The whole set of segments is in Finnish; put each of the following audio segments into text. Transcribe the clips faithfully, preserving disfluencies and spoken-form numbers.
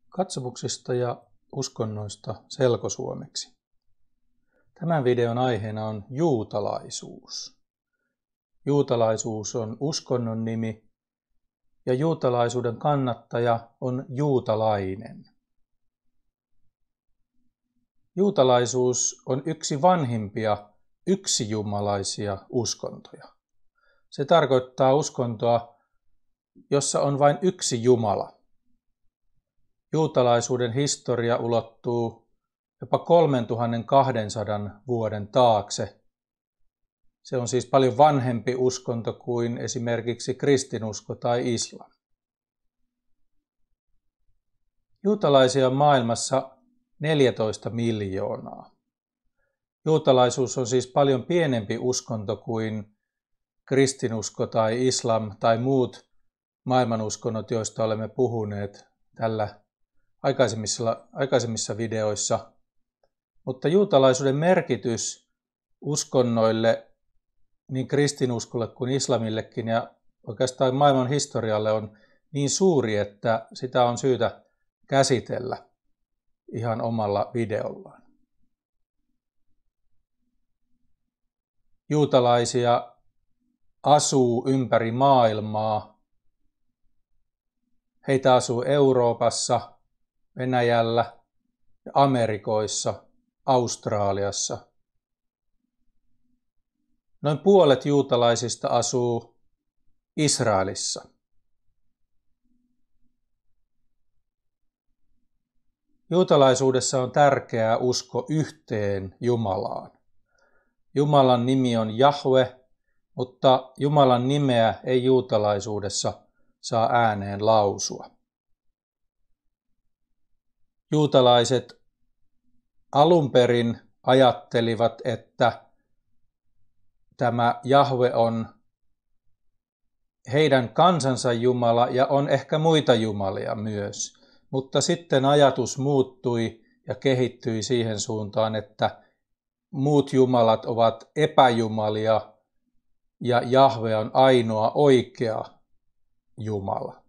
Katsomuksista ja uskonnoista selkosuomeksi. Tämän videon aiheena on juutalaisuus. Juutalaisuus on uskonnon nimi ja juutalaisuuden kannattaja on juutalainen. Juutalaisuus on yksi vanhimpia yksijumalaisia uskontoja. Se tarkoittaa uskontoa, jossa on vain yksi Jumala. Juutalaisuuden historia ulottuu jopa kolmetuhattakaksisataa vuoden taakse. Se on siis paljon vanhempi uskonto kuin esimerkiksi kristinusko tai islam. Juutalaisia on maailmassa neljätoista miljoonaa. Juutalaisuus on siis paljon pienempi uskonto kuin kristinusko tai islam tai muut maailmanuskonnot, joista olemme puhuneet tällä aikaisemmissa, aikaisemmissa videoissa. Mutta juutalaisuuden merkitys uskonnoille, niin kristinuskolle kuin islamillekin ja oikeastaan maailman historialle on niin suuri, että sitä on syytä käsitellä ihan omalla videollaan. Juutalaisia asuu ympäri maailmaa. Heitä asuu Euroopassa, Venäjällä, Amerikoissa, Australiassa. Noin puolet juutalaisista asuu Israelissa. Juutalaisuudessa on tärkeää usko yhteen Jumalaan. Jumalan nimi on Jahve, mutta Jumalan nimeä ei juutalaisuudessa saa ääneen lausua. Juutalaiset alun perin ajattelivat, että tämä Jahve on heidän kansansa Jumala ja on ehkä muita jumalia myös. Mutta sitten ajatus muuttui ja kehittyi siihen suuntaan, että muut jumalat ovat epäjumalia ja Jahve on ainoa oikea Jumala.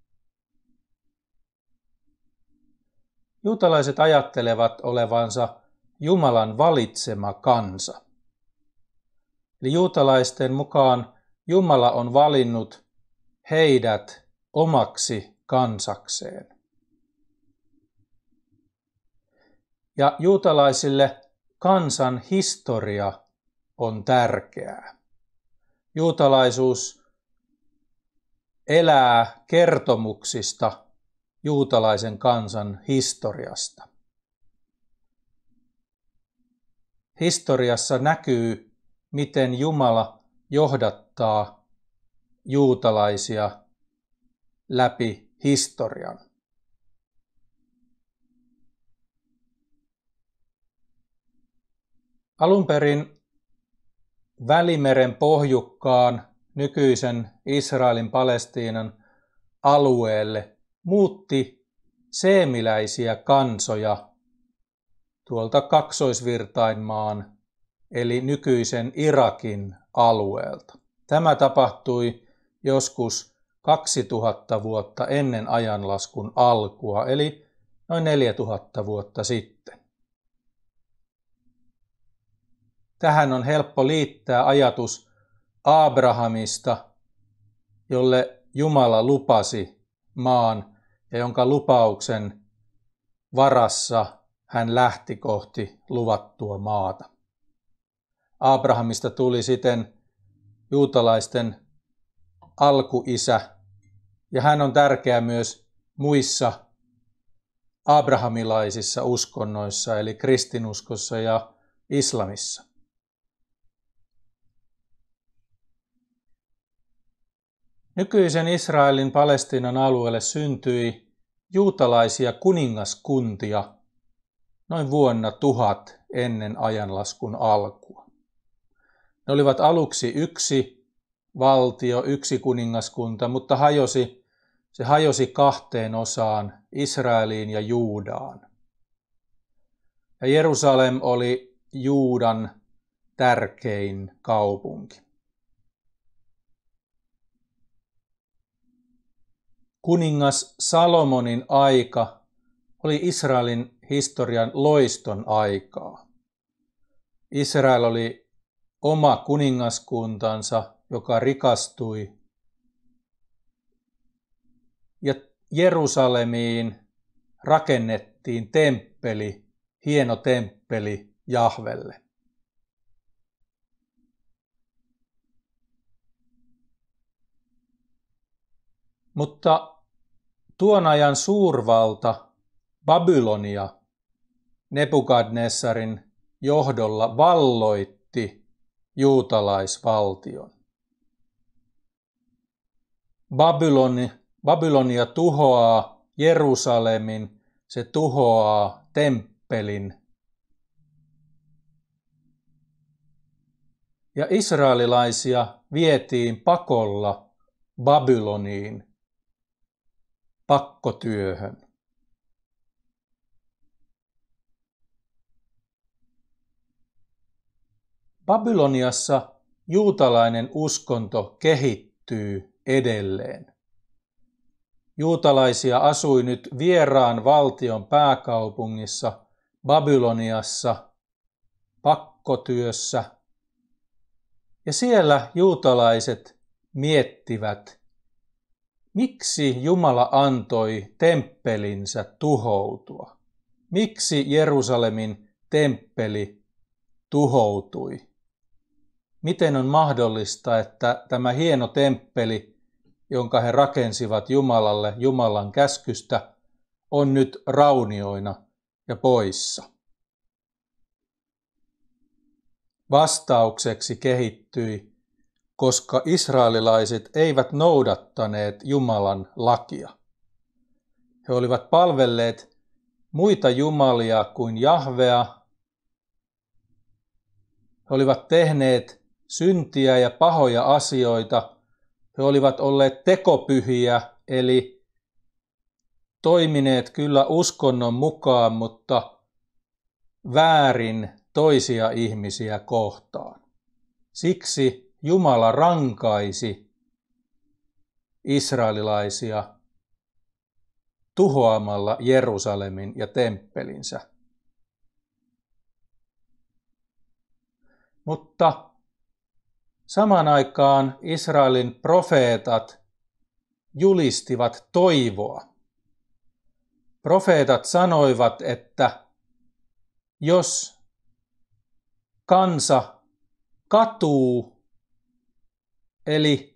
Juutalaiset ajattelevat olevansa Jumalan valitsema kansa. Eli juutalaisten mukaan Jumala on valinnut heidät omaksi kansakseen. Ja juutalaisille kansan historia on tärkeää. Juutalaisuus elää kertomuksista juutalaisen kansan historiasta. Historiassa näkyy, miten Jumala johdattaa juutalaisia läpi historian. Alun perin Välimeren pohjukkaan nykyisen Israelin Palestiinan alueelle muutti seemiläisiä kansoja tuolta Kaksoisvirtainmaan eli nykyisen Irakin alueelta. Tämä tapahtui joskus kaksituhatta vuotta ennen ajanlaskun alkua eli noin neljätuhatta vuotta sitten. Tähän on helppo liittää ajatus Abrahamista, jolle Jumala lupasi maan ja jonka lupauksen varassa hän lähti kohti luvattua maata. Abrahamista tuli siten juutalaisten alkuisä ja hän on tärkeä myös muissa abrahamilaisissa uskonnoissa eli kristinuskossa ja islamissa. Nykyisen Israelin Palestiinan alueelle syntyi juutalaisia kuningaskuntia noin vuonna tuhat ennen ajanlaskun alkua. Ne olivat aluksi yksi valtio, yksi kuningaskunta, mutta hajosi, se hajosi kahteen osaan, Israeliin ja Juudaan. Ja Jerusalem oli Juudan tärkein kaupunki. Kuningas Salomonin aika oli Israelin historian loiston aikaa. Israel oli oma kuningaskuntansa, joka rikastui, ja Jerusalemiin rakennettiin temppeli, hieno temppeli Jahvelle. Mutta tuon ajan suurvalta Babylonia Nebukadnessarin johdolla valloitti juutalaisvaltion. Babyloni, Babylonia tuhoaa Jerusalemin, se tuhoaa temppelin. Ja israelilaisia vietiin pakolla Babyloniin pakkotyöhön. Babyloniassa juutalainen uskonto kehittyy edelleen. Juutalaisia asui nyt vieraan valtion pääkaupungissa Babyloniassa pakkotyössä. Ja siellä juutalaiset miettivät, miksi Jumala antoi temppelinsä tuhoutua? Miksi Jerusalemin temppeli tuhoutui? Miten on mahdollista, että tämä hieno temppeli, jonka he rakensivat Jumalalle Jumalan käskystä, on nyt raunioina ja poissa? Vastaukseksi kehittyi, koska israelilaiset eivät noudattaneet Jumalan lakia. He olivat palvelleet muita jumalia kuin Jahvea. He olivat tehneet syntiä ja pahoja asioita. He olivat olleet tekopyhiä, eli toimineet kyllä uskonnon mukaan, mutta väärin toisia ihmisiä kohtaan. Siksi Jumala rankaisi israelilaisia tuhoamalla Jerusalemin ja temppelinsä. Mutta samaan aikaan Israelin profeetat julistivat toivoa. Profeetat sanoivat, että jos kansa katuu, eli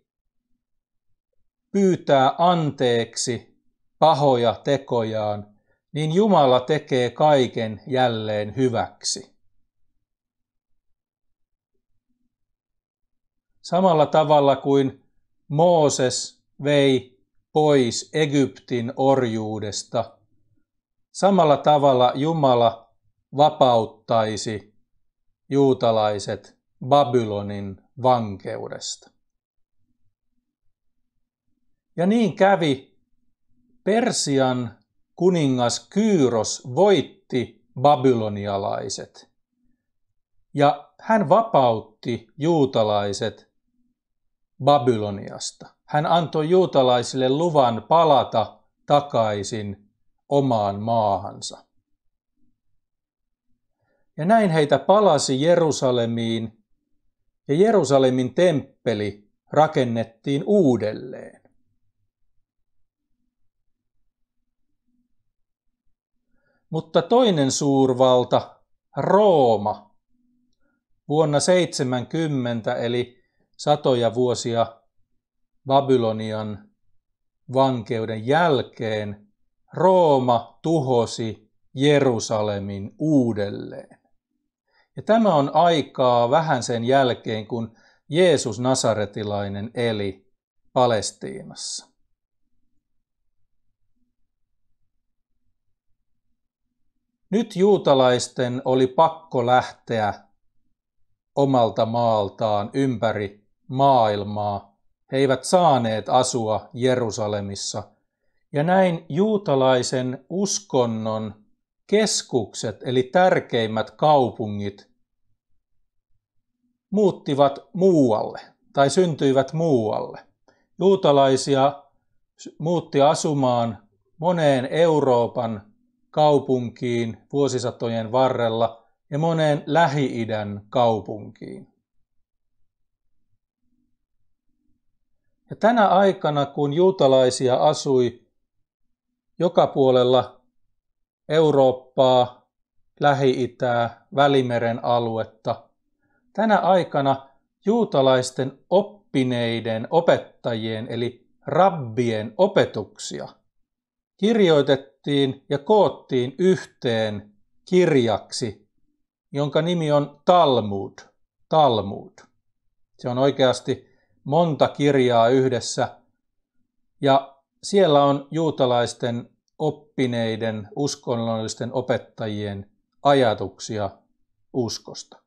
pyytää anteeksi pahoja tekojaan, niin Jumala tekee kaiken jälleen hyväksi. Samalla tavalla kuin Mooses vei pois Egyptin orjuudesta, samalla tavalla Jumala vapauttaisi juutalaiset Babylonin vankeudesta. Ja niin kävi. Persian kuningas Kyros voitti babylonialaiset ja hän vapautti juutalaiset Babyloniasta. Hän antoi juutalaisille luvan palata takaisin omaan maahansa. Ja näin heitä palasi Jerusalemiin, ja Jerusalemin temppeli rakennettiin uudelleen. Mutta toinen suurvalta, Rooma, vuonna seitsemänkymmentä eli satoja vuosia Babylonian vankeuden jälkeen, Rooma tuhosi Jerusalemin uudelleen. Ja tämä on aikaa vähän sen jälkeen, kun Jeesus Nasaretilainen eli Palestiinassa. Nyt juutalaisten oli pakko lähteä omalta maaltaan ympäri maailmaa. He eivät saaneet asua Jerusalemissa. Ja näin juutalaisen uskonnon keskukset, eli tärkeimmät kaupungit, muuttivat muualle tai syntyivät muualle. Juutalaisia muutti asumaan moneen Euroopan kaupunkiin vuosisatojen varrella ja moneen Lähi-idän kaupunkiin. Ja tänä aikana, kun juutalaisia asui joka puolella Eurooppaa, Lähi-itää, Välimeren aluetta, tänä aikana juutalaisten oppineiden opettajien eli rabbien opetuksia kirjoitettiin ja koottiin yhteen kirjaksi, jonka nimi on Talmud. Talmud. Se on oikeasti monta kirjaa yhdessä ja siellä on juutalaisten oppineiden uskonnollisten opettajien ajatuksia uskosta.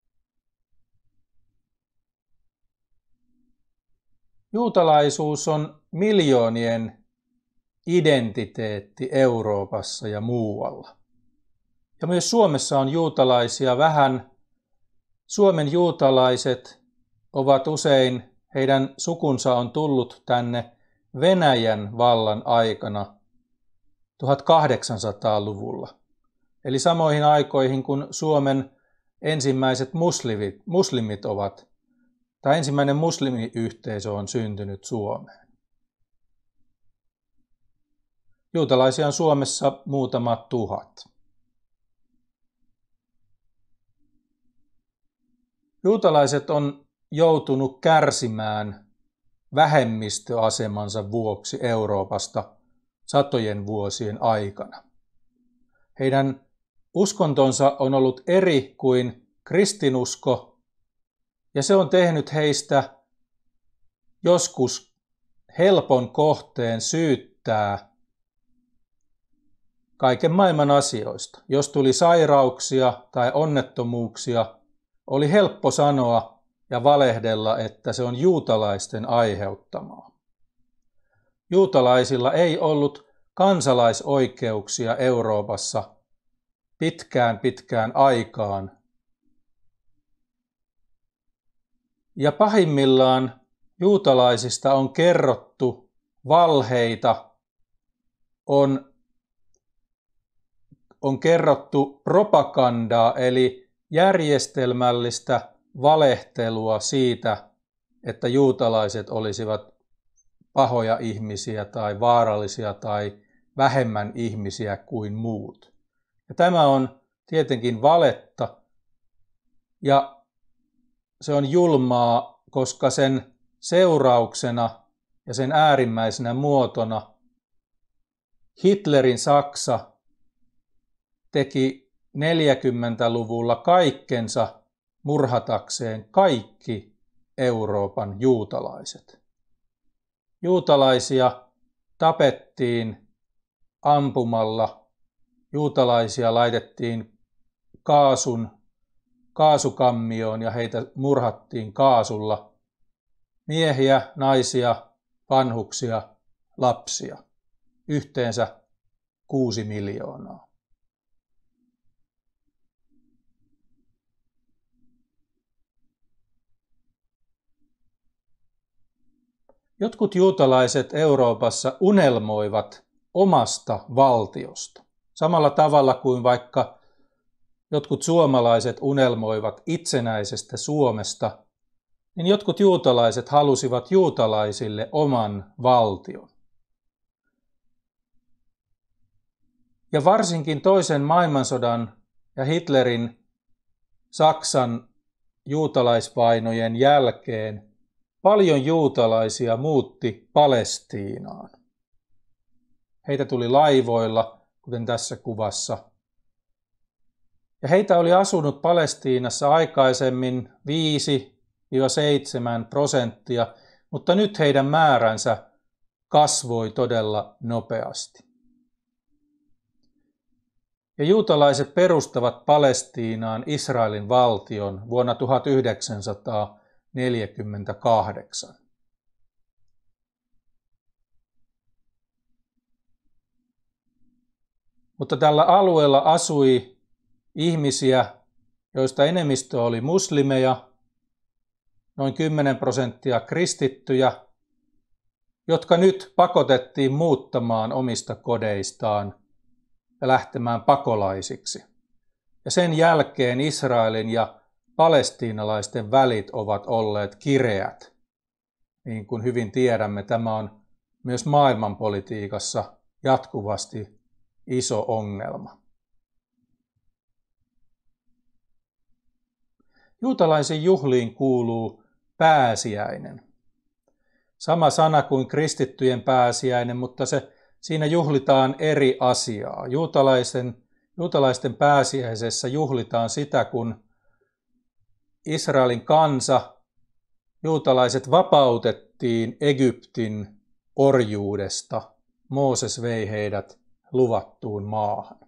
Juutalaisuus on miljoonien identiteetti Euroopassa ja muualla. Ja myös Suomessa on juutalaisia vähän. Suomen juutalaiset ovat usein, heidän sukunsa on tullut tänne Venäjän vallan aikana tuhatkahdeksansataaluvulla. Eli samoihin aikoihin, kun Suomen ensimmäiset muslimit, muslimit ovat, tai ensimmäinen muslimiyhteisö on syntynyt Suomeen. Juutalaisia on Suomessa muutama tuhat. Juutalaiset on joutunut kärsimään vähemmistöasemansa vuoksi Euroopasta satojen vuosien aikana. Heidän uskontonsa on ollut eri kuin kristinusko, ja se on tehnyt heistä joskus helpon kohteen syyttää kaiken maailman asioista. Jos tuli sairauksia tai onnettomuuksia, oli helppo sanoa ja valehdella, että se on juutalaisten aiheuttamaa. Juutalaisilla ei ollut kansalaisoikeuksia Euroopassa pitkään pitkään aikaan. Ja pahimmillaan juutalaisista on kerrottu valheita, on, on kerrottu propagandaa eli järjestelmällistä valehtelua siitä, että juutalaiset olisivat pahoja ihmisiä tai vaarallisia tai vähemmän ihmisiä kuin muut. Ja tämä on tietenkin valetta ja se on julmaa, koska sen seurauksena ja sen äärimmäisenä muotona Hitlerin Saksa teki neljäkymmentäluvulla kaikkensa murhatakseen kaikki Euroopan juutalaiset. Juutalaisia tapettiin ampumalla, juutalaisia laitettiin kaasun, kaasukammioon ja heitä murhattiin kaasulla. Miehiä, naisia, vanhuksia, lapsia. Yhteensä kuusi miljoonaa. Jotkut juutalaiset Euroopassa unelmoivat omasta valtiosta. Samalla tavalla kuin vaikka jotkut suomalaiset unelmoivat itsenäisestä Suomesta, niin jotkut juutalaiset halusivat juutalaisille oman valtion. Ja varsinkin toisen maailmansodan ja Hitlerin Saksan juutalaisvainojen jälkeen paljon juutalaisia muutti Palestiinaan. Heitä tuli laivoilla, kuten tässä kuvassa. Ja heitä oli asunut Palestiinassa aikaisemmin viisi seitsemän prosenttia, mutta nyt heidän määränsä kasvoi todella nopeasti. Ja juutalaiset perustavat Palestiinaan Israelin valtion vuonna tuhatyhdeksänsataaneljäkymmentäkahdeksan. Mutta tällä alueella asui ihmisiä, joista enemmistö oli muslimeja, noin kymmenen prosenttia kristittyjä, jotka nyt pakotettiin muuttamaan omista kodeistaan ja lähtemään pakolaisiksi. Ja sen jälkeen Israelin ja palestiinalaisten välit ovat olleet kireät. Niin kuin hyvin tiedämme, tämä on myös maailmanpolitiikassa jatkuvasti iso ongelma. Juutalaisiin juhliin kuuluu pääsiäinen. Sama sana kuin kristittyjen pääsiäinen, mutta se, siinä juhlitaan eri asiaa. Juutalaisten, juutalaisten pääsiäisessä juhlitaan sitä, kun Israelin kansa, juutalaiset vapautettiin Egyptin orjuudesta. Mooses vei heidät luvattuun maahan.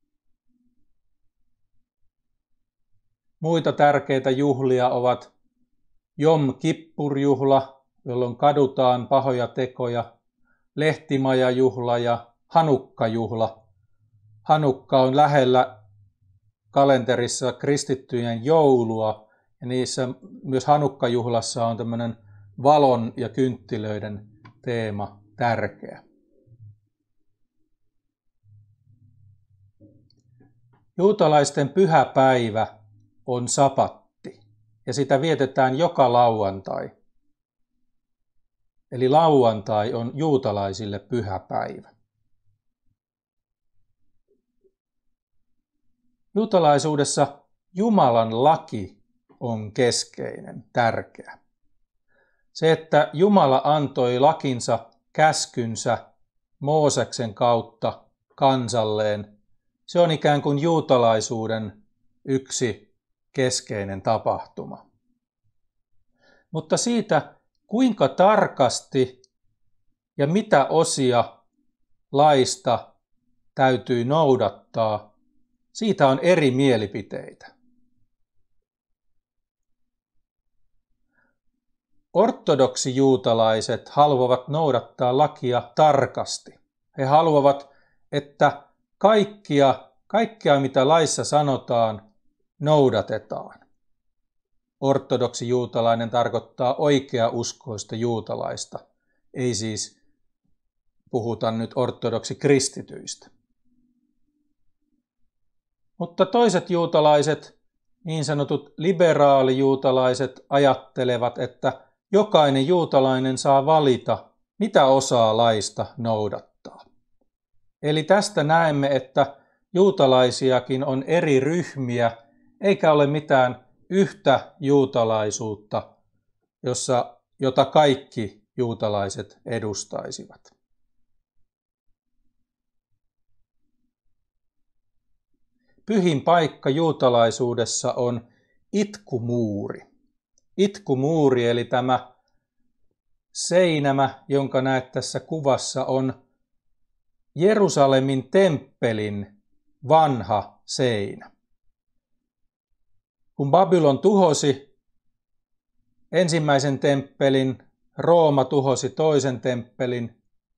Muita tärkeitä juhlia ovat Jom Kippur-juhla, jolloin kadutaan pahoja tekoja, Lehtimaja-juhla ja Hanukka-juhla. Hanukka on lähellä kalenterissa kristittyjen joulua, ja niissä myös Hanukka-juhlassa on tämmöinen valon ja kynttilöiden teema tärkeä. Juutalaisten pyhäpäivä on sapatti, ja sitä vietetään joka lauantai. Eli lauantai on juutalaisille pyhäpäivä. Juutalaisuudessa Jumalan laki on keskeinen, tärkeä. Se, että Jumala antoi lakinsa, käskynsä Mooseksen kautta kansalleen, se on ikään kuin juutalaisuuden yksi keskeinen tapahtuma. Mutta siitä, kuinka tarkasti ja mitä osia laista täytyy noudattaa, siitä on eri mielipiteitä. Ortodoksijuutalaiset haluavat noudattaa lakia tarkasti. He haluavat, että kaikkia, kaikkea mitä laissa sanotaan, noudatetaan. Ortodoksijuutalainen tarkoittaa oikeauskoista juutalaista. Ei siis puhuta nyt ortodoksikristityistä. Mutta toiset juutalaiset, niin sanotut liberaalijuutalaiset, ajattelevat, että jokainen juutalainen saa valita, mitä osaa laista noudattaa. Eli tästä näemme, että juutalaisiakin on eri ryhmiä, eikä ole mitään yhtä juutalaisuutta, jossa, jota kaikki juutalaiset edustaisivat. Pyhin paikka juutalaisuudessa on itkumuuri. Itkumuuri eli tämä seinämä, jonka näet tässä kuvassa, on Jerusalemin temppelin vanha seinä. Kun Babylon tuhosi ensimmäisen temppelin, Rooma tuhosi toisen temppelin,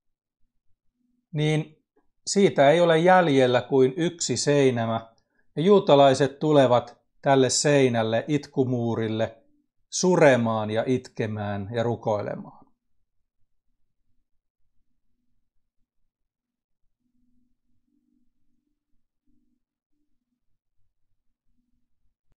niin siitä ei ole jäljellä kuin yksi seinämä, ja juutalaiset tulevat tälle seinälle, itkumuurille, suremaan ja itkemään ja rukoilemaan.